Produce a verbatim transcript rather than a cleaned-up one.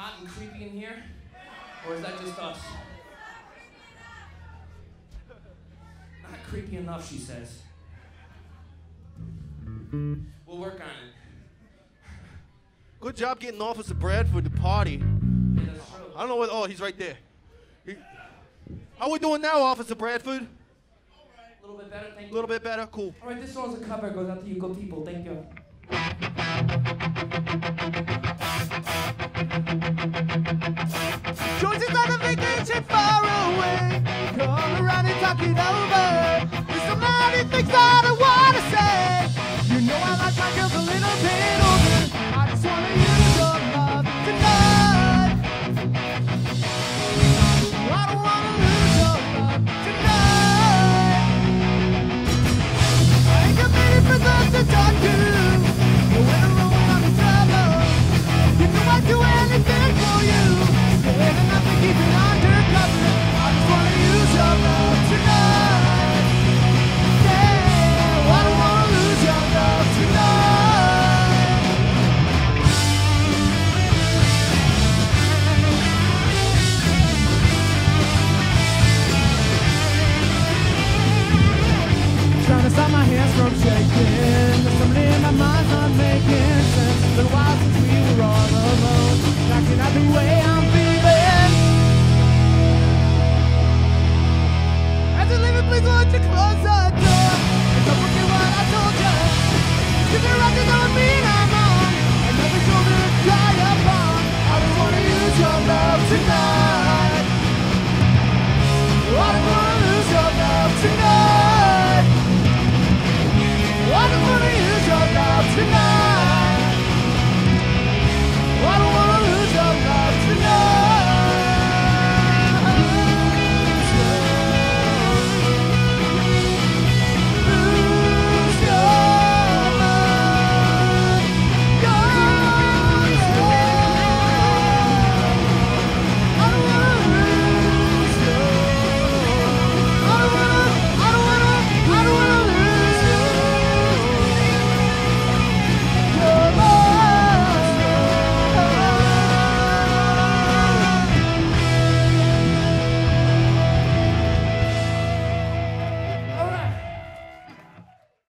hot and creepy in here? Or is that just us? Not creepy enough, she says. We'll work on it. Good job getting Officer Bradford to party. Yeah, that's true. I don't know what. Oh, he's right there. He, how we doing now, Officer Bradford? A little bit better, thank you. A little bit better, cool. All right, this song's a cover. It goes out to you good people. Thank you. George is on a vacation far away. Come around and talk it over. There's some naughty things that